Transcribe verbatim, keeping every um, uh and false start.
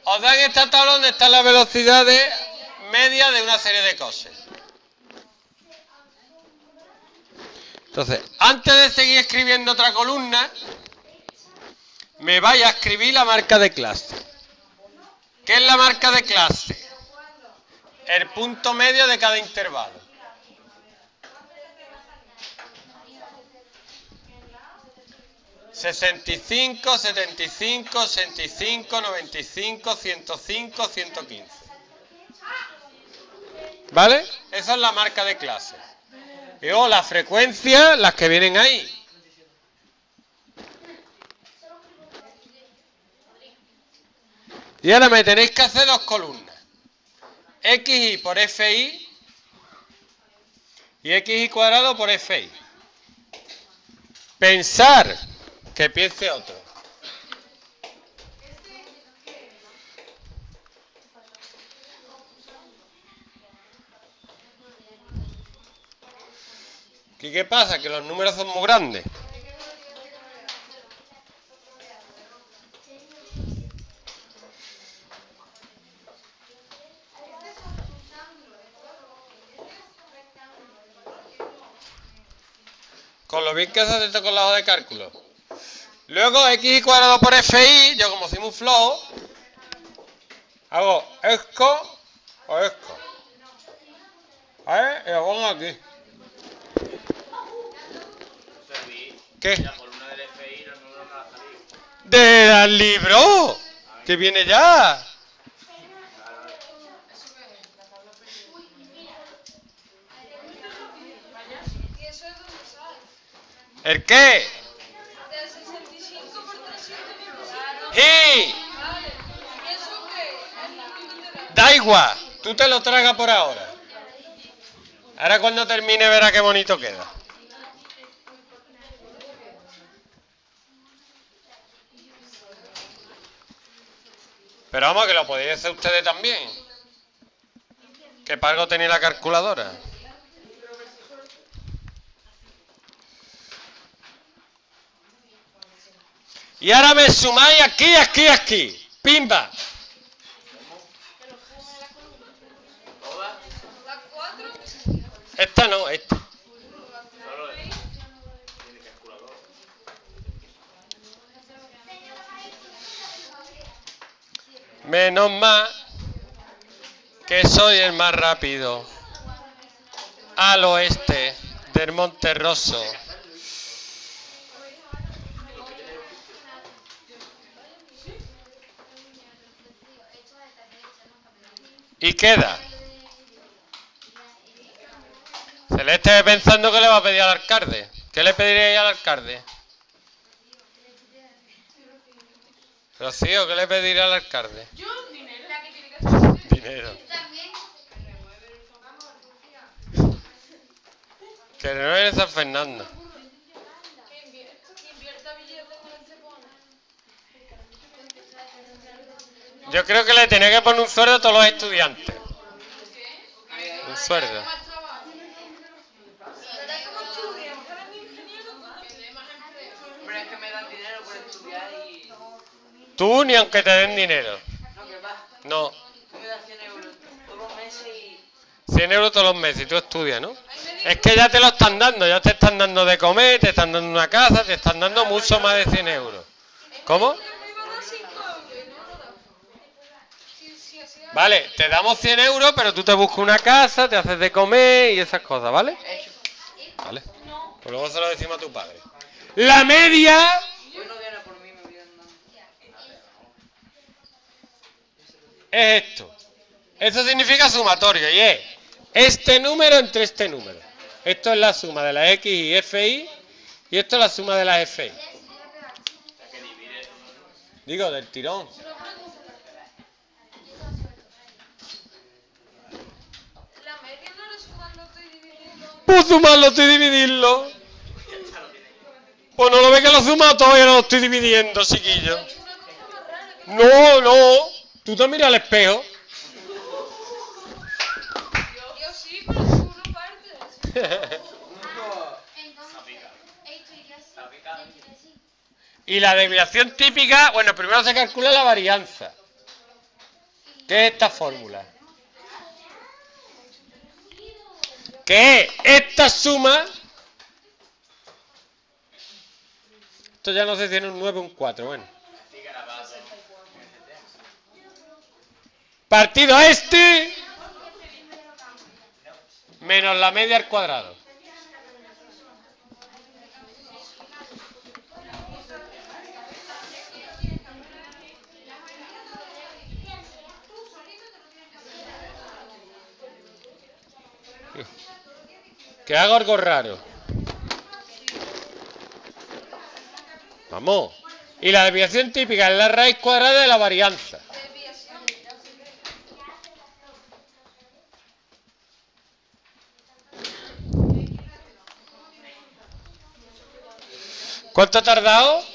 os dan esta tabla donde están las velocidades medias de una serie de cosas. Entonces, antes de seguir escribiendo otra columna, me vais a escribir la marca de clase. ¿Qué es la marca de clase? El punto medio de cada intervalo. sesenta y cinco, setenta y cinco, sesenta y cinco, noventa y cinco, ciento cinco, ciento quince. ¿Vale? Esa es la marca de clase. Y luego las frecuencias, las que vienen ahí. Y ahora me tenéis que hacer dos columnas. Xi por Fi y Xi cuadrado por Fi. Pensar que piense otro. ¿Y qué pasa? Que los números son muy grandes. Con lo bien que se hace esto con la hoja de cálculo. Luego X cuadrado por Fi, yo como soy muy flojo, hago esto o esto. A ver, y lo pongo aquí. ¿Qué? La columna del F I no nos va a salir. ¡Del libro! ¡Que viene ya! ¿El qué? ¡Sí! Da igual, tú te lo tragas por ahora. Ahora cuando termine verás qué bonito queda. Pero vamos, que lo podéis hacer ustedes también. Que para algo tenéis la calculadora. Y ahora me sumáis aquí, aquí, aquí. ¡Pimba! Esta no, esta. Menos mal que soy el más rápido al oeste del Monte Rosso. Y queda. Celeste pensando que le va a pedir al alcalde. ¿Qué le pediríais al alcalde? Rocío, ¿qué le pediría al alcalde? Yo, dinero. Dinero. Que no eres San Fernando. Yo creo que le tenía que poner un sueldo a todos los estudiantes. Un sueldo. Tú ni aunque te den dinero. No. cien euros todos los meses y tú estudias, ¿no? Es que ya te lo están dando, ya te están dando de comer, te están dando una casa, te están dando mucho más de cien euros. ¿Cómo? Vale, te damos cien euros, pero tú te buscas una casa, te haces de comer y esas cosas, ¿vale? Vale. Pues luego se lo decimos a tu padre. La media... es esto. Esto significa sumatorio y es este número entre este número. Esto es la suma de las X y Fi y esto es la suma de las Fi. Digo, del tirón. Pues sumarlo y dividirlo. Pues no lo ve que lo he sumado todo y no lo estoy dividiendo, chiquillo. No, no. Tú te miras al espejo. Yo sí, pero tú no partes. Y la desviación típica, bueno, primero se calcula la varianza. ¿Qué es esta fórmula? ¿Qué es esta suma? Esto ya no sé si tiene un nueve o un cuatro, bueno. Partido a este menos la media al cuadrado. Que haga algo raro. Vamos. Y la desviación típica es la raíz cuadrada de la varianza. ¿Cuánto ha tardado?